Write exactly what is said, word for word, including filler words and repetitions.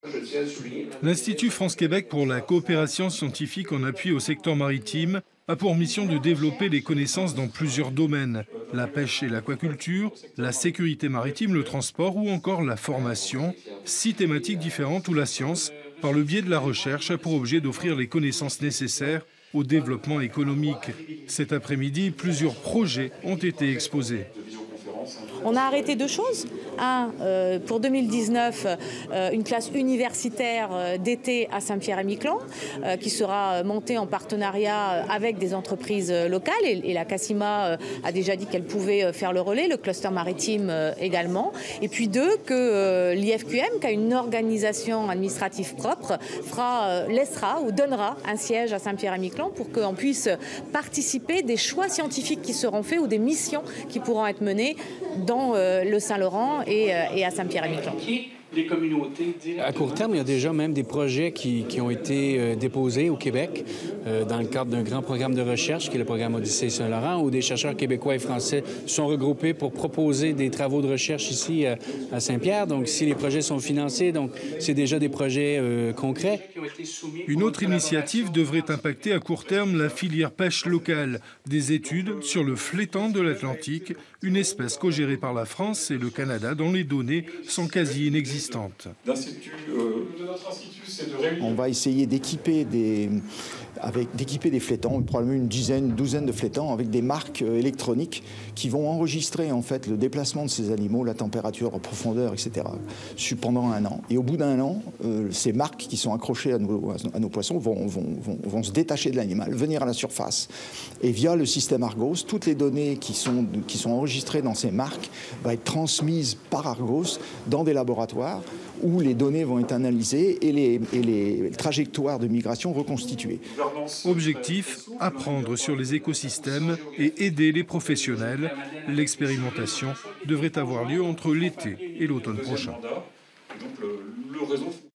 L'Institut France-Québec pour la coopération scientifique en appui au secteur maritime a pour mission de développer les connaissances dans plusieurs domaines. La pêche et l'aquaculture, la sécurité maritime, le transport ou encore la formation. Six thématiques différentes où la science, par le biais de la recherche, a pour objet d'offrir les connaissances nécessaires au développement économique. Cet après-midi, plusieurs projets ont été exposés. On a arrêté deux choses. Un, euh, pour deux mille dix-neuf, euh, une classe universitaire euh, d'été à Saint-Pierre-et-Miquelon, euh, qui sera montée en partenariat avec des entreprises locales. Et, et la CACIMA euh, a déjà dit qu'elle pouvait euh, faire le relais, le cluster maritime euh, également. Et puis deux, que euh, l'I F Q M, qui a une organisation administrative propre, fera, euh, laissera ou donnera un siège à Saint-Pierre-et-Miquelon pour qu'on puisse participer des choix scientifiques qui seront faits ou des missions qui pourront être menées dans euh, le Saint-Laurent et, euh, et à Saint-Pierre-et-Miquelon. À court terme, il y a déjà même des projets qui, qui ont été euh, déposés au Québec euh, dans le cadre d'un grand programme de recherche qui est le programme Odyssée Saint-Laurent, où des chercheurs québécois et français sont regroupés pour proposer des travaux de recherche ici euh, à Saint-Pierre. Donc, si les projets sont financés, donc c'est déjà des projets euh, concrets. Une autre initiative devrait impacter à court terme la filière pêche locale. Des études sur le flétan de l'Atlantique, une espèce co-gérée par la France et le Canada dont les données sont quasi inexistantes. On va essayer d'équiper des, avec, d'équiper des flétans, probablement une dizaine, une douzaine de flétans, avec des marques électroniques qui vont enregistrer en fait le déplacement de ces animaux, la température, la profondeur, et cetera pendant un an. Et au bout d'un an, euh, ces marques qui sont accrochées à nos, à nos poissons vont, vont, vont, vont se détacher de l'animal, venir à la surface. Et via le système Argos, toutes les données qui sont, qui sont enregistrées dans ces marques vont être transmises par Argos dans des laboratoires où les données vont être analysées et les, et les trajectoires de migration reconstituées. Objectif, apprendre sur les écosystèmes et aider les professionnels. L'expérimentation devrait avoir lieu entre l'été et l'automne prochain.